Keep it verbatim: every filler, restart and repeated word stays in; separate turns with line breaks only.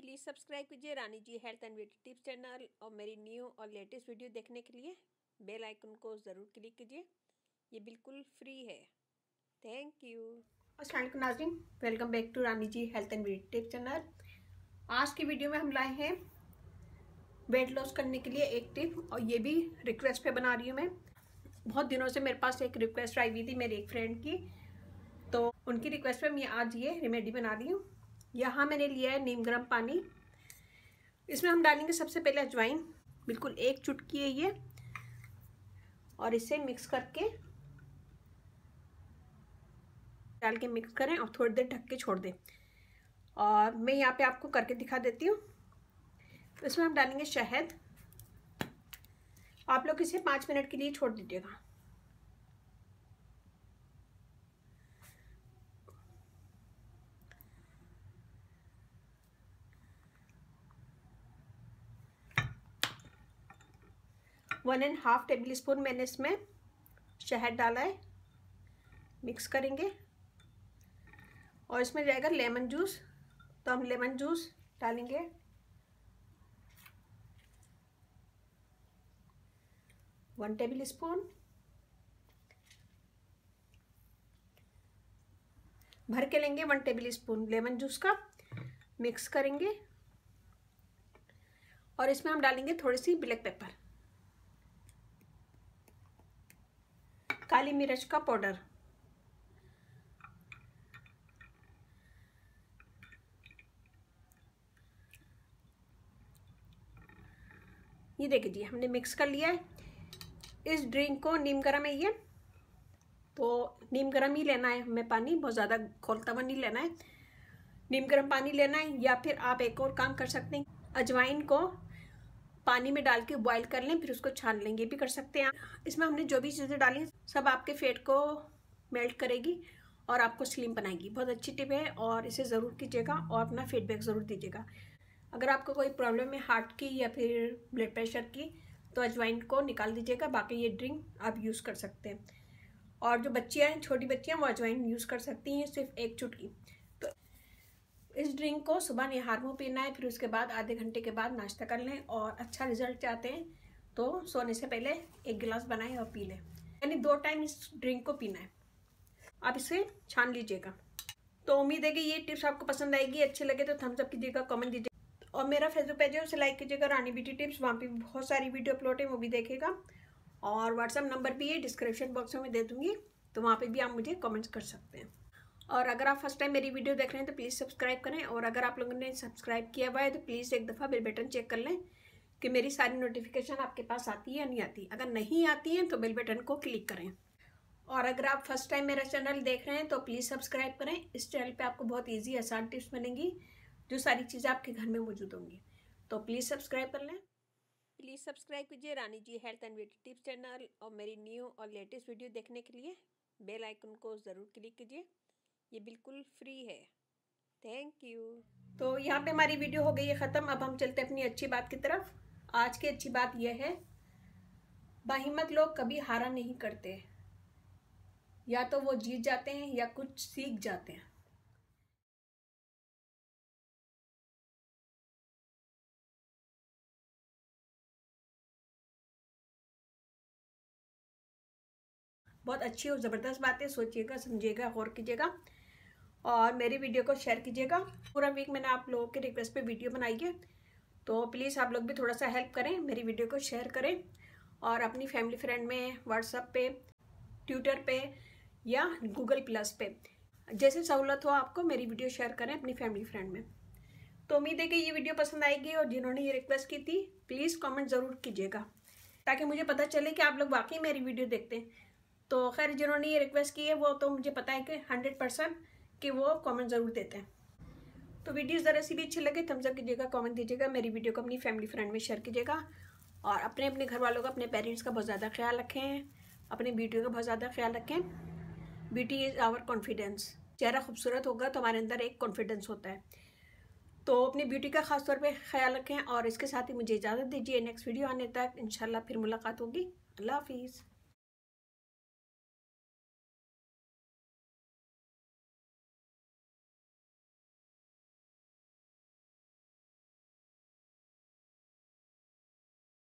Please subscribe कीजिए Rani ji health and beauty tips channel और मेरी न्यू और लेटेस्ट वीडियो देखने के लिए बेल आइकन को ज़रूर क्लिक कीजिए। ये बिल्कुल फ्री है। Thank you. अस्सलाम वालेकुम नाज़रीन, welcome back to Rani ji health and beauty tips channel. आज की वीडियो में हम लाए हैं वेट लॉस करने के लिए एक टिप, और ये भी रिक्वेस्ट पे बना रही हूँ मैं। बहुत दिनों से मेरे पास एक रिक्वेस्ट आई हुई थी मेरी एक फ्रेंड की, तो उनकी रिक्वेस्ट पे मैं आज ये रेमेडी बना रही हूँ। यहाँ मैंने लिया है नीम गर्म पानी। इसमें हम डालेंगे सबसे पहले अजवाइन, बिल्कुल एक चुटकी है ये, और इसे मिक्स करके डाल के मिक्स करें और थोड़ी देर ढक के छोड़ दें। और मैं यहाँ पे आपको करके दिखा देती हूँ। तो इसमें हम डालेंगे शहद। आप लोग इसे पाँच मिनट के लिए छोड़ दीजिएगा। One and half tablespoon मैंने इसमें शहद डाला है। मिक्स करेंगे और इसमें जाएगा लेमन जूस, तो हम लेमन जूस डालेंगे। वन टेबल स्पून भर के लेंगे, one tablespoon lemon juice का। मिक्स करेंगे और इसमें हम डालेंगे थोड़ी सी ब्लैक पेपर, काली मिर्च का पाउडर, ये देखिए हमने मिक्स कर लिया है। इस ड्रिंक को नीम गर्म है ये, तो नीम गर्म ही लेना है हमें पानी, बहुत ज़्यादा खौलता हुआ नहीं लेना है। नीम गर्म पानी लेना है, या फिर आप एक और काम कर सकते हैं, अजवाइन को पानी में डाल के बॉईल कर लें, फिर उसको छान लेंगे, भी कर सकते हैं। इसमें हमने जो भी चीज़ें डाली सब आपके फेट को मेल्ट करेगी और आपको स्लिम बनाएगी। बहुत अच्छी टिप है और इसे ज़रूर कीजिएगा और अपना फीडबैक ज़रूर दीजिएगा। अगर आपको कोई प्रॉब्लम है हार्ट की या फिर ब्लड प्रेशर की, तो अजवाइन को निकाल दीजिएगा। बाकी ये ड्रिंक आप यूज़ कर सकते हैं। और जो बच्चियाँ हैं, छोटी बच्चियाँ, वो अजवाइन यूज़ कर सकती हैं, सिर्फ एक चुटकी। तो इस ड्रिंक को सुबह निहार मुँह पीना है, फिर उसके बाद आधे घंटे के बाद नाश्ता कर लें। और अच्छा रिजल्ट चाहते हैं तो सोने से पहले एक गिलास बनाएं और पी लें, यानी दो टाइम इस ड्रिंक को पीना है। आप इसे छान लीजिएगा। तो उम्मीद है कि ये टिप्स आपको पसंद आएगी। अच्छे लगे तो थम्स अप कीजिएगा, कमेंट दीजिएगा, और मेरा फेसबुक पेज है उसे लाइक कीजिएगा, रानी ब्यूटी टिप्स। वहाँ पे बहुत सारी वीडियो अपलोड है, वो भी देखेगा। और व्हाट्सएप नंबर भी है, डिस्क्रिप्शन बॉक्स में दे दूँगी, तो वहाँ पे भी आप मुझे कमेंट्स कर सकते हैं। और अगर आप फर्स्ट टाइम मेरी वीडियो देख रहे हैं तो प्लीज़ सब्सक्राइब करें, और अगर आप लोगों ने सब्सक्राइब किया हुआ है तो प्लीज़ एक दफ़ा बेल बटन चेक कर लें कि मेरी सारी नोटिफिकेशन आपके पास आती है या नहीं आती। अगर नहीं आती हैं तो बेल बटन को क्लिक करें। और अगर आप फर्स्ट टाइम मेरा चैनल देख रहे हैं तो प्लीज़ सब्सक्राइब करें। इस चैनल पर आपको बहुत ईजी आसान टिप्स मिलेंगी, जो सारी चीज़ें आपके घर में मौजूद होंगी। तो प्लीज़ सब्सक्राइब कर लें। प्लीज़ सब्सक्राइब कीजिए Rani ji health and beauty tips channel, और मेरी न्यू और लेटेस्ट वीडियो देखने के लिए बेल आइकन को ज़रूर क्लिक कीजिए। ये बिल्कुल फ्री है। Thank you. तो यहाँ पे हमारी वीडियो हो गई है ख़त्म। अब हम चलते हैं अपनी अच्छी बात की तरफ। आज की अच्छी बात यह है, बाहिम्मत लोग कभी हारा नहीं करते, या तो वो जीत जाते हैं या कुछ सीख जाते हैं। बहुत अच्छी और ज़बरदस्त बातें, सोचिएगा, समझिएगा, गौर कीजिएगा, और मेरी वीडियो को शेयर कीजिएगा। पूरा वीक मैंने आप लोगों के रिक्वेस्ट पे वीडियो बनाई है, तो प्लीज़ आप लोग भी थोड़ा सा हेल्प करें, मेरी वीडियो को शेयर करें, और अपनी फैमिली फ्रेंड में, व्हाट्सएप पे, ट्विटर पे या गूगल प्लस पे, जैसे सहूलत हो आपको, मेरी वीडियो शेयर करें अपनी फैमिली फ्रेंड में। तो उम्मीद है कि ये वीडियो पसंद आएगी, और जिन्होंने ये रिक्वेस्ट की थी प्लीज़ कमेंट ज़रूर कीजिएगा, ताकि मुझे पता चले कि आप लोग वाकई मेरी वीडियो देखते हैं। तो खैर, जिन्होंने ये रिक्वेस्ट की है वो तो मुझे पता है कि हंड्रेड परसेंट कि वो कमेंट ज़रूर देते हैं। तो वीडियो ज़रा सी भी अच्छी लगे थम्स अप कीजिएगा, कमेंट दीजिएगा, मेरी वीडियो को अपनी फैमिली फ्रेंड में शेयर कीजिएगा, और अपने अपने घर वालों का, अपने पेरेंट्स का बहुत ज़्यादा ख्याल रखें, अपने ब्यूटी का बहुत ज़्यादा ख्याल रखें। Beauty is our confidence. चेहरा खूबसूरत होगा तो हमारे अंदर एक कॉन्फिडेंस होता है। तो अपनी ब्यूटी का ख़ास तौर पर ख्याल रखें, और इसके साथ ही मुझे इजाज़त दीजिए। नेक्स्ट वीडियो आने तक इंशाल्लाह फिर मुलाकात होगी। अल्लाह हाफिज़।